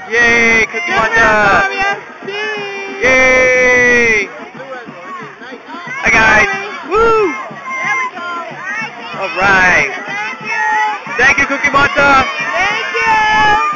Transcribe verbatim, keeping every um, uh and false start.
Yay, Cookie Good Monster! work, Mario. Yay! Hi guys! Woo! There we go. Alright. Thank you. Thank you, Cookie Monster! Thank you.